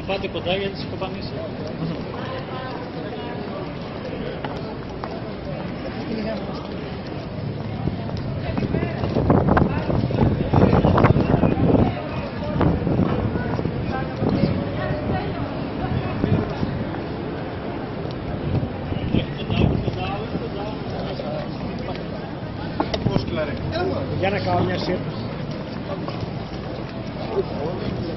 Πάτε κοντά για τις κοπανίσεις. Για να κάνω μια σύρτωση.